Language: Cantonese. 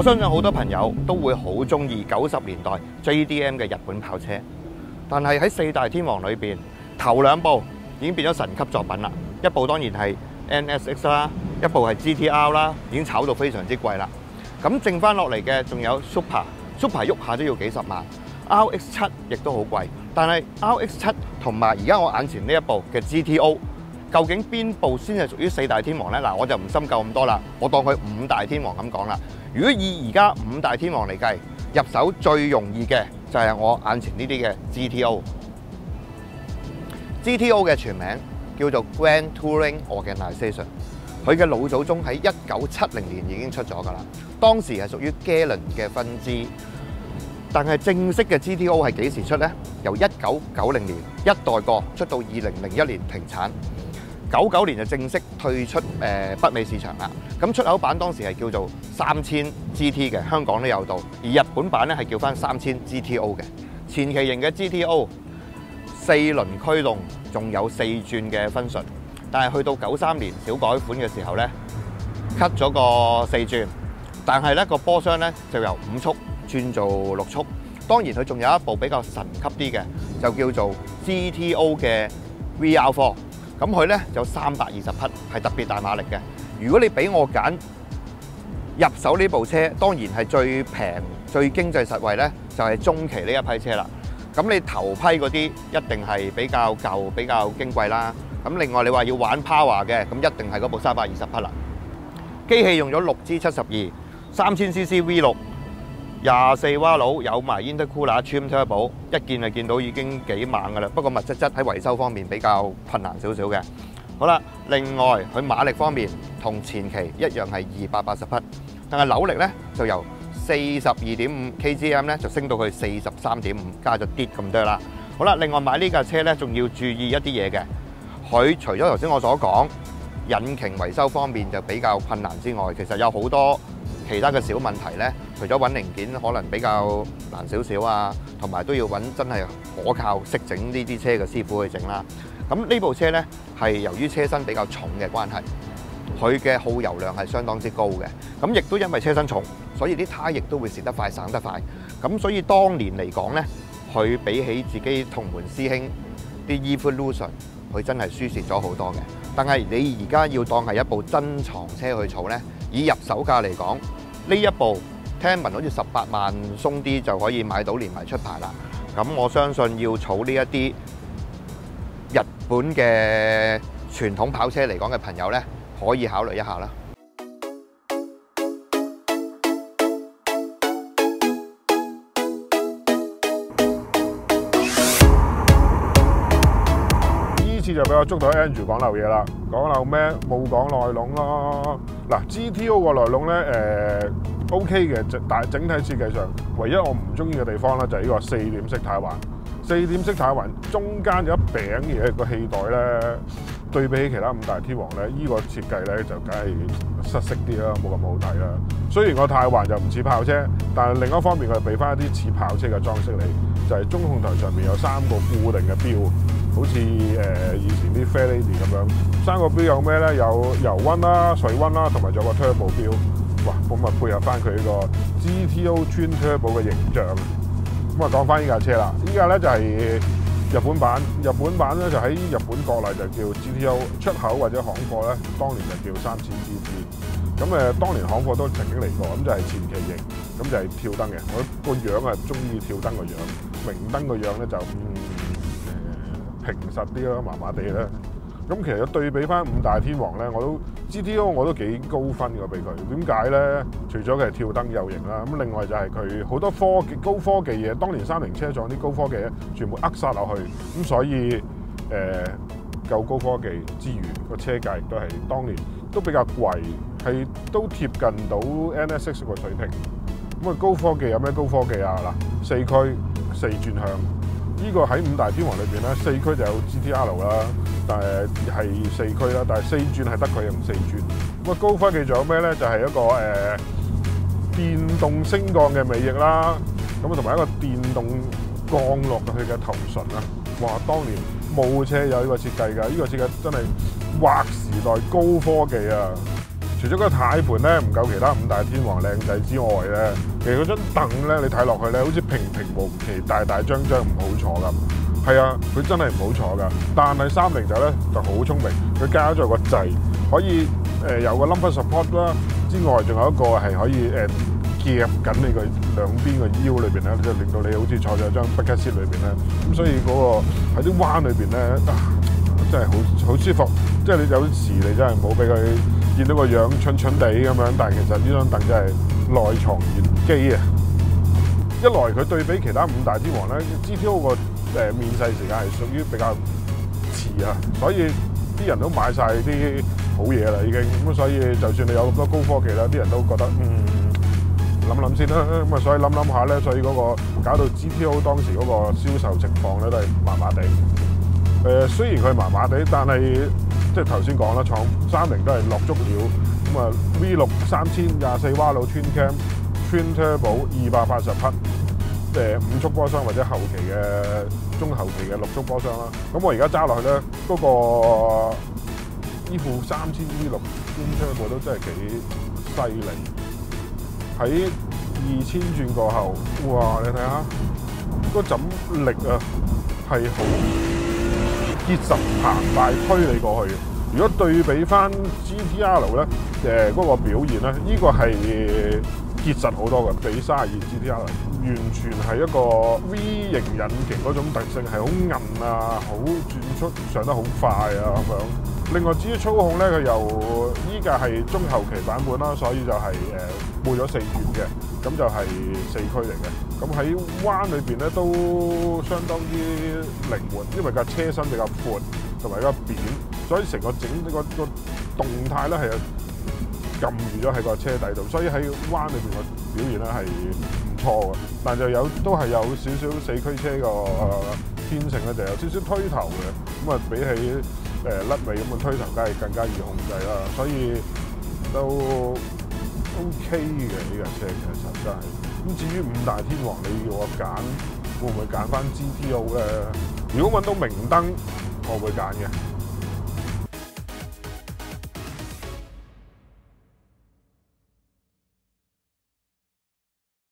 我相信好多朋友都會好中意90年代 JDM 嘅日本跑車，但係喺四大天王裏邊，頭兩部已經變咗神級作品啦。一部當然係 NSX 啦，一部係 GTR 啦，已經炒到非常之貴啦。咁剩翻落嚟嘅仲有 Super 喐下都要幾十萬 ，RX7 亦都好貴。但係 RX7 同埋而家我眼前呢一部嘅 GTO， 究竟邊部先係屬於四大天王呢？嗱，我就唔深究咁多啦，我當佢五大天王咁講啦。如果以而家五大天王嚟計，入手最容易嘅就係我眼前呢啲嘅 GTO。GTO 嘅全名叫做 Grand Touring Organization， 佢嘅老祖宗喺1970年已經出咗㗎啦，當時係屬於 Gallon 嘅分支。但係正式嘅 GTO 係幾時出呢？由1990年一代過出到2001年停產，99年就正式退出北美市場啦。咁出口版當時係叫做3000 GT 嘅，香港都有到，而日本版咧係叫翻3000 GTO 嘅。前期型嘅 GTO 4輪驅動，仲有4轉嘅分順，但係去到93年小改款嘅時候咧 ，cut 咗個4轉，但係咧個波箱咧就由5速轉做6速。當然佢仲有一部比較神級啲嘅，就叫做 GTO 嘅 VR4。咁佢咧有320匹，係特別大馬力嘅。如果你俾我揀入手呢部車，當然係最平、最經濟實惠咧，就係中期呢一批車啦。咁你頭批嗰啲一定係比較舊、比較矜貴啦。咁另外你話要玩 power 嘅，咁一定係嗰部320匹啦。機器用咗6G72 3000cc V6。24瓦佬，有埋 Intercooler Trim Turbo， 一見就見到已經幾猛㗎啦。不過密質喺維修方面比較困難少少嘅。好啦，另外佢馬力方面同前期一樣係280匹，但係扭力咧就由42.5 kgm 咧就升到去43.5，加咗啲咁多啦。好啦，另外買呢架車咧仲要注意一啲嘢嘅，佢除咗頭先我所講引擎維修方面就比較困難之外，其實有好多其他嘅小問題咧，除咗揾零件可能比較難少少啊，同埋都要揾真係可靠識整呢啲車嘅師傅去整啦。咁呢部車咧係由於車身比較重嘅關係，佢嘅耗油量係相當之高嘅。咁亦都因為車身重，所以啲胎亦都會蝕得快、省得快。咁所以當年嚟講咧，佢比起自己同門師兄啲 Evolution， 佢真係輸蝕咗好多嘅。但係你而家要當係一部珍藏車去儲咧，以入手價嚟講，呢一部聽聞好似18萬鬆啲就可以買到，連埋出牌啦。咁我相信要儲呢一啲日本嘅傳統跑車嚟講嘅朋友呢，可以考慮一下啦。 呢次就俾我捉到 Andrew 講漏嘢啦，講漏咩？冇講內籠咯。嗱 ，GTO 個內籠呢，OK 嘅，但係整體設計上，唯一我唔中意嘅地方咧就係呢個4點式軚環。4點式軚環中間有一餅嘢個氣袋咧，對比起其他五大天王咧，呢個設計咧就梗係失色啲啦，冇咁好睇啦。雖然個軚環就唔似炮車，但係另一方面佢俾翻一啲似炮車嘅裝飾你，就係中控台上面有3個固定嘅錶，好似以前啲 Fair Lady 咁樣。3個錶有咩咧？有油溫啦、水溫啦，同埋仲有個 Turbo 錶。哇！咁啊配合翻佢呢個 GTO Twin Turbo 嘅形象。咁啊講翻呢架車啦，呢架咧就係日本版。日本版咧就喺日本國內就叫 GTO， 出口或者行貨咧，當年就叫3000 GT。咁當年行貨都曾經嚟過，咁就係前期型，咁就係跳燈嘅。我個樣係中意跳燈個樣，明燈個樣咧就平實啲啦，麻麻地啦。咁其實對比翻五大天王咧，GTO 我都幾高分嘅俾佢。點解咧？除咗佢係跳燈有型啦，咁另外就係佢好多高科技嘢。當年三菱車廠啲高科技嘢全部扼殺落去，咁所以夠高科技之餘，個車價亦都係當年都比較貴，係都貼近到 NSX 個水平。咁啊高科技有咩高科技啊？嗱，4驅4轉向。呢個喺五大天王裏邊咧，4驅就有 GTR 啦，但係4驅啦，但係4轉係得佢用4轉。咁啊高科技仲有咩咧？就係一個電動升降嘅尾翼啦，咁啊同埋一個電動降落佢嘅頭唇啦。哇！當年冇車有呢個設計㗎，呢個設計真係劃時代高科技啊！ 除咗個軚盤咧唔夠其他五大天王靚仔之外咧，其實嗰張凳咧你睇落去咧，好似平平無奇、大大張張唔好坐咁。係啊，佢真係唔好坐㗎。但係309咧就好聰明，佢加咗個掣，可以有個 lumbar support 啦，之外仲有一個係可以夾緊你個兩邊個腰裏邊咧，就令到你好似坐咗張 bucket seat 裏邊咧。咁所以嗰個喺啲彎裏邊咧，真係好舒服。即係你有時你真係唔好俾佢見到個樣蠢蠢地咁樣，但係其實呢張凳真係內藏玄機啊！一來佢對比其他五大天王咧 ，GTO 個面世時間係屬於比較遲啊，所以啲人都買晒啲好嘢啦已經。咁所以就算你有咁多高科技啦，啲人都覺得諗諗先啦。咁啊，所以諗下咧，所以嗰個搞到 GTO 當時嗰個銷售情況咧都係麻麻地。雖然佢麻麻地，但係即係頭先講啦，廠30都係落足料。咁啊 V6 3024瓦路 Twin Cam Twin Turbo 280匹5速波箱或者後期嘅中後期嘅6速波箱啦。咁我而家揸落去咧，嗰個依副3000 V6 Twin Turbo 都真係幾犀利。喺2000轉過後，哇！你睇下嗰陣力啊，係好結實澎湃推你過去。如果對比翻 GTR 咧，嗰個表現咧，呢個係結實好多嘅，比32 GTR 完全係一個 V 型引擎嗰種特性，係好韌啊，好轉速上得好快啊咁樣。另外至於操控咧，佢由依架係中後期版本啦，所以就係冇咗4轉嘅，咁就係4驅嚟嘅。咁喺彎裏邊咧都相當之靈活，因為架車身比較闊同埋比較扁，所以成個個動態咧係撳住咗喺個車底度，所以喺彎裏邊個表現咧係唔錯嘅。但就都係有少少4驅車個天性咧，就有少少推頭嘅。咁啊，比起甩尾咁嘅推頭，梗係更加易控制啦。所以都 OK 嘅呢架車其實真係。咁至於五大天王，你要我揀，會唔會揀翻 GTO 咧？如果揾到明燈，我會揀嘅。